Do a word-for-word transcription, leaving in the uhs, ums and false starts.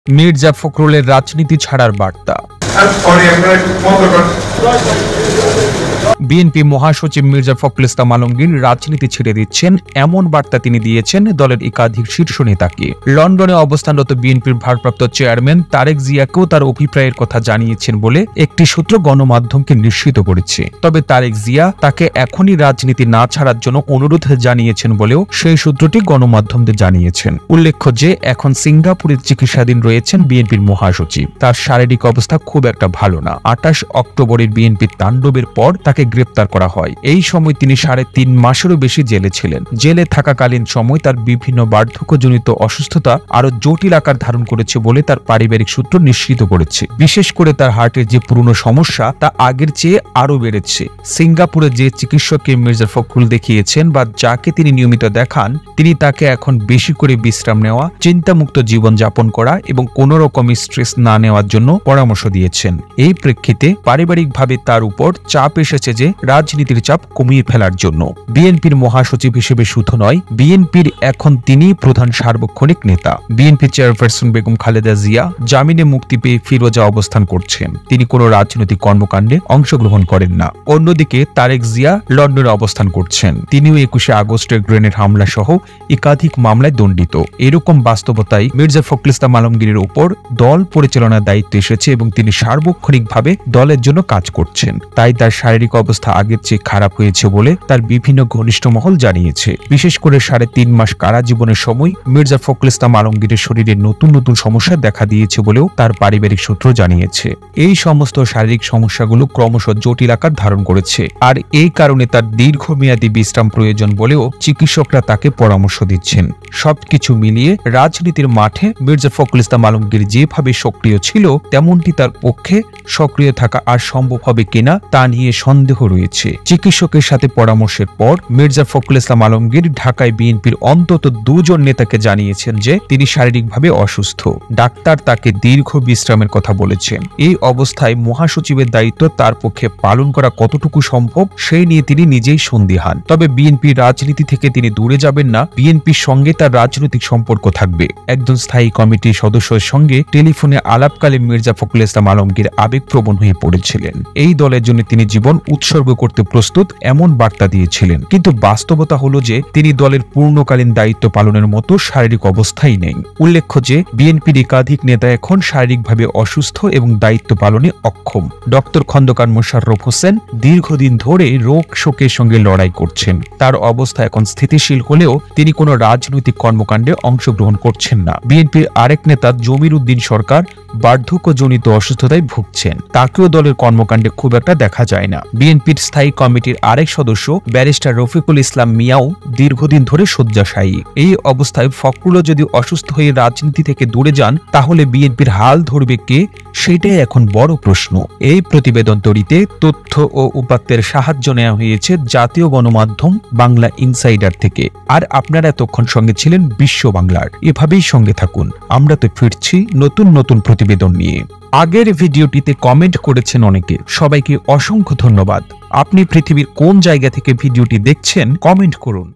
মির্জা ফখরুলের রাজনীতি ছাড়ার বার্তা। বিএনপি মহাসচিব মির্জা ফখরুল ইসলাম আলমগীর রাজনীতি ছেড়ে দিচ্ছেন এমন বার্তা তিনি দিয়েছেন দলের একাধিক শীর্ষ নেতাকে। লন্ডনে অবস্থানরত বিএনপির ভারপ্রাপ্ত চেয়ারম্যান তারেক জিয়াকেও তার অভিপ্রায়ের কথা জানিয়েছেন বলে একটি সূত্র গণমাধ্যমকে নিশ্চিত করেছে। তবে তারেক জিয়া তাকে এখনই রাজনীতি না ছাড়ার জন্য অনুরোধ জানিয়েছেন বলেও সেই সূত্রটি গণমাধ্যমদের জানিয়েছেন। উল্লেখ্য যে এখন সিঙ্গাপুরে চিকিৎসাধীন রয়েছেন বিএনপির মহাসচিব। তার শারীরিক অবস্থা খুব একটা ভালো না। আঠাশ অক্টোবরের বিএনপির তাণ্ডবের পর তাকে গ্রেপ্তার করা হয়। এই সময় তিনি সাড়ে তিন মাসেরও বেশি জেলে ছিলেন। জেলে থাকাকালীন সময় তার বিভিন্ন বার্ধক্যজনিত অসুস্থতা আরো জটিল আকার ধারণ করেছে বলে তার পারিবারিক সূত্র নিশ্চিত করেছে। বিশেষ করে তার হার্টের যে পুরনো সমস্যা তা আগের চেয়ে আরো বেড়েছে। সিঙ্গাপুরে যে চিকিৎসককে মির্জা ফখরুল দেখিয়েছেন বা যাকে তিনি নিয়মিত দেখান, তিনি তাকে এখন বেশি করে বিশ্রাম নেওয়া, চিন্তামুক্ত জীবন যাপন করা এবং কোনো রকম স্ট্রেস না নেওয়ার জন্য পরামর্শ দিয়েছেন। এই প্রেক্ষিতে পারিবারিকভাবে তার উপর চাপ এসেছে যে রাজনীতির চাপ কমিয়ে ফেলার জন্য। বিএনপির মহাসচিব হিসেবে শুধু নয়, বিএনপির এখন তিনি প্রধান সার্বক্ষণিক নেতা। বিএনপি চেয়ারপারসন বেগম খালেদা জিয়া জামিনে মুক্তি পেয়ে ফিরোজা অবস্থান করছেন। তিনি কোনো রাজনৈতিক কর্মকাণ্ডে অংশগ্রহণ করেন না। অন্যদিকে তারেক জিয়া লন্ডনে অবস্থান করছেন। তিনিও একুশে আগস্টের গ্রেনেড হামলা সহ একাধিক মামলায় দণ্ডিত। এরকম বাস্তবতায় মির্জা ফখরুল ইসলাম আলমগীরের উপর দল পরিচালনার দায়িত্ব এসেছে এবং তিনি সার্বক্ষণিকভাবে দলের জন্য কাজ করছেন। তাই তার শারীরিক অবস্থা আগের চেয়ে খারাপ হয়েছে বলে তার বিভিন্ন ঘনিষ্ঠ মহল জানিয়েছে। বিশেষ করে সাড়ে তিন মাস কারা জীবনের সময় মির্জা ফখরুল ইসলাম আলমগীরের শরীরে নতুন নতুন সমস্যা দেখা দিয়েছে বলেও তার পারিবারিক সূত্র জানিয়েছে। এই সমস্ত শারীরিক সমস্যাগুলো ক্রমশ জটিল আকার ধারণ করেছে, আর এই কারণে তার দীর্ঘমেয়াদী বিশ্রাম প্রয়োজন বলেও চিকিৎসকরা তাকে পরামর্শ দিচ্ছেন। সবকিছু মিলিয়ে রাজনীতির মাঠে মির্জা ফখরুল ইসলাম আলমগীর যেভাবে সক্রিয় ছিল, তেমনটি তার পক্ষে সক্রিয় থাকা আর সম্ভব হবে কিনা তা নিয়ে সন্দেহ রয়েছে। চিকিৎসকের সাথে পরামর্শের পর মির্জা ফখরুল ইসলাম আলমগীর ঢাকায় বিএনপির অন্তত দুজন নেতাকে জানিয়েছেন যে তিনি শারীরিকভাবে অসুস্থ। ডাক্তার তাকে দীর্ঘ বিশ্রামের কথা বলেছেন। এই অবস্থায় মহাসচিবের দায়িত্ব তার পক্ষে পালন করা কতটুকু সম্ভব সেই নিয়ে তিনি নিজেই সন্দিহান। তবে বিএনপির রাজনীতি থেকে তিনি দূরে যাবেন না, বিএনপির সঙ্গে তার রাজনৈতিক সম্পর্ক থাকবে। একজন স্থায়ী কমিটির সদস্যের সঙ্গে টেলিফোনে আলাপকালে মির্জা ফখরুল ইসলাম আলমগীর আবেগপ্রবণ হয়ে পড়েছিলেন। এই দলের জন্য তিনি জীবন উৎসর্গ করতে প্রস্তুত এমন বার্তা দিয়েছিলেন। কিন্তু বাস্তবতা হলো যে তিনি দলের পূর্ণকালীন দায়িত্ব পালনের মতো শারীরিক অবস্থাই নেই। উল্লেখ্য যে বিএনপির একাধিক নেতা এখন শারীরিকভাবে অসুস্থ এবং দায়িত্ব পালনে অক্ষম। ডক্টর খন্দকার মোশাররফ হোসেন দীর্ঘদিন ধরে রোগ শোকের সঙ্গে লড়াই করছেন। তার অবস্থা এখন স্থিতিশীল হলেও তিনি কোনো রাজনৈতিক কর্মকাণ্ডে অংশগ্রহণ করছেন না। বিএনপির আরেক নেতা জমির উদ্দিন সরকার বার্ধক্যজনিত অসুস্থতায় ভুগছেন। তাকেও দলের কর্মকাণ্ডে খুব একটা দেখা যায় না। বিএনপির স্থায়ী কমিটির আরেক সদস্য ব্যারিস্টার রফিকুল ইসলাম মিয়াও দীর্ঘদিন ধরে শয্যাশায়ী। এই অবস্থায় ফখরুলও যদি অসুস্থ হয়ে রাজনীতি থেকে দূরে যান, তাহলে বিএনপির হাল ধরবে কে, সেটাই এখন বড় প্রশ্ন। এই প্রতিবেদন তৈরিতে তথ্য ও উপাত্তের সাহায্য নেওয়া হয়েছে জাতীয় গণমাধ্যম বাংলা ইনসাইডার থেকে। আর আপনারা এতক্ষণ সঙ্গে ছিলেন বিশ্ব বাংলার। এভাবেই সঙ্গে থাকুন। আমরা তো ফিরছি নতুন নতুন প্রতিবেদন নিয়ে। আগের ভিডিওটিতে কমেন্ট করেছেন অনেকে, সবাইকে অসংখ্য ধন্যবাদ। আপনি পৃথিবীর কোন জায়গা থেকে ভিডিওটি দেখছেন কমেন্ট করুন।